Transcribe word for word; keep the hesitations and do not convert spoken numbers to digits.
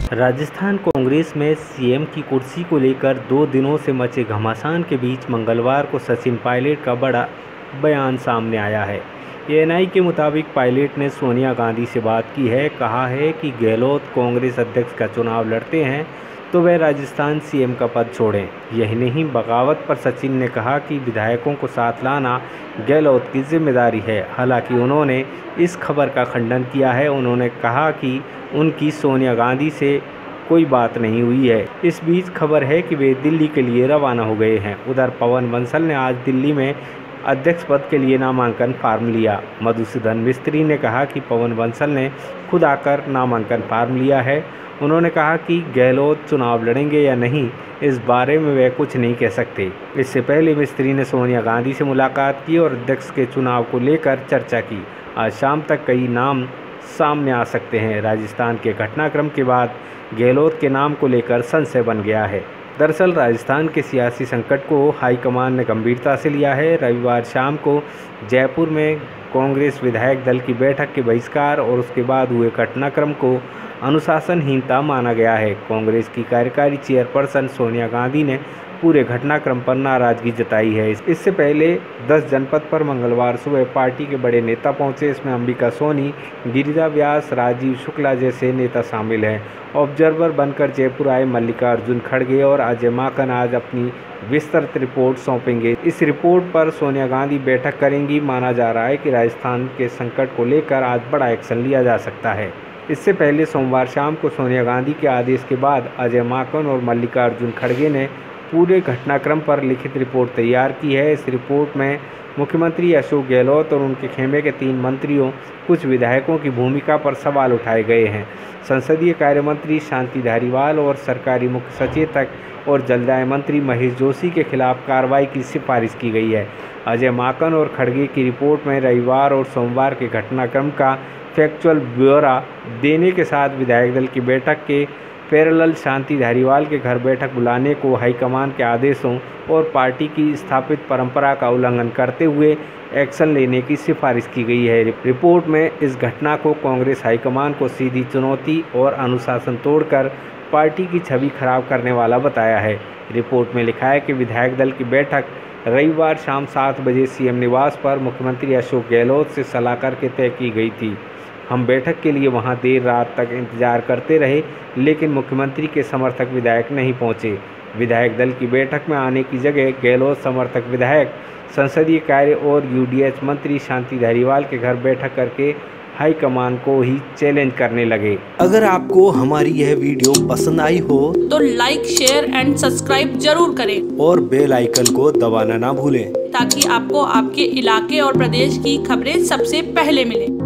राजस्थान कांग्रेस में सीएम की कुर्सी को लेकर दो दिनों से मचे घमासान के बीच मंगलवार को सचिन पायलट का बड़ा बयान सामने आया है। एएनआई के मुताबिक पायलट ने सोनिया गांधी से बात की है। कहा है कि गहलोत कांग्रेस अध्यक्ष का चुनाव लड़ते हैं तो वह राजस्थान सीएम का पद छोड़ें। यही नहीं, बगावत पर सचिन ने कहा कि विधायकों को साथ लाना गहलोत की जिम्मेदारी है। हालांकि उन्होंने इस खबर का खंडन किया है। उन्होंने कहा कि उनकी सोनिया गांधी से कोई बात नहीं हुई है। इस बीच खबर है कि वे दिल्ली के लिए रवाना हो गए हैं। उधर पवन बंसल ने आज दिल्ली में अध्यक्ष पद के लिए नामांकन फार्म लिया। मधुसूदन मिस्त्री ने कहा कि पवन बंसल ने खुद आकर नामांकन फार्म लिया है। उन्होंने कहा कि गहलोत चुनाव लड़ेंगे या नहीं, इस बारे में वे कुछ नहीं कह सकते। इससे पहले मिस्त्री ने सोनिया गांधी से मुलाकात की और अध्यक्ष के चुनाव को लेकर चर्चा की। आज शाम तक कई नाम सामने आ सकते हैं। राजस्थान के घटनाक्रम के बाद गहलोत के नाम को लेकर संशय बन गया है। दरअसल राजस्थान के सियासी संकट को हाईकमान ने गंभीरता से लिया है। रविवार शाम को जयपुर में कांग्रेस विधायक दल की बैठक के बहिष्कार और उसके बाद हुए घटनाक्रम को अनुशासनहीनता माना गया है। कांग्रेस की कार्यकारी चेयरपर्सन सोनिया गांधी ने पूरे घटनाक्रम पर नाराजगी जताई है। इससे पहले दस जनपद पर मंगलवार सुबह पार्टी के बड़े नेता पहुंचे। इसमें अंबिका सोनी, गिरिजा व्यास, राजीव शुक्ला जैसे नेता शामिल हैं। ऑब्जर्वर बनकर जयपुर आए मल्लिकार्जुन खड़गे और अजय माकन आज अपनी विस्तृत रिपोर्ट सौंपेंगे। इस रिपोर्ट पर सोनिया गांधी बैठक करेंगी। माना जा रहा है कि राजस्थान के संकट को लेकर आज बड़ा एक्शन लिया जा सकता है। इससे पहले सोमवार शाम को सोनिया गांधी के आदेश के बाद अजय माकन और मल्लिकार्जुन खड़गे ने पूरे घटनाक्रम पर लिखित रिपोर्ट तैयार की है। इस रिपोर्ट में मुख्यमंत्री अशोक गहलोत और उनके खेमे के तीन मंत्रियों, कुछ विधायकों की भूमिका पर सवाल उठाए गए हैं। संसदीय कार्य मंत्री शांति धारीवाल और सरकारी मुख्य सचेतक और जलदाय मंत्री महेश जोशी के खिलाफ कार्रवाई की सिफारिश की गई है। अजय माकन और खड़गे की रिपोर्ट में रविवार और सोमवार के घटनाक्रम का फैक्चुअल ब्यौरा देने के साथ विधायक दल की बैठक के पैरेलल शांति धारीवाल के घर बैठक बुलाने को हाईकमान के आदेशों और पार्टी की स्थापित परंपरा का उल्लंघन करते हुए एक्शन लेने की सिफारिश की गई है। रिपोर्ट में इस घटना को कांग्रेस हाईकमान को सीधी चुनौती और अनुशासन तोड़कर पार्टी की छवि खराब करने वाला बताया है। रिपोर्ट में लिखा है कि विधायक दल की बैठक रविवार शाम सात बजे सीएम निवास पर मुख्यमंत्री अशोक गहलोत से सलाह करके तय की गई थी। हम बैठक के लिए वहां देर रात तक इंतजार करते रहे, लेकिन मुख्यमंत्री के समर्थक विधायक नहीं पहुंचे। विधायक दल की बैठक में आने की जगह गहलोत समर्थक विधायक संसदीय कार्य और यूडीएच मंत्री शांति धारीवाल के घर बैठक करके हाईकमान को ही चैलेंज करने लगे। अगर आपको हमारी यह वीडियो पसंद आई हो तो लाइक, शेयर एंड सब्सक्राइब जरूर करें और बेल आइकन को दबाना ना भूलें, ताकि आपको आपके इलाके और प्रदेश की खबरें सबसे पहले मिलें।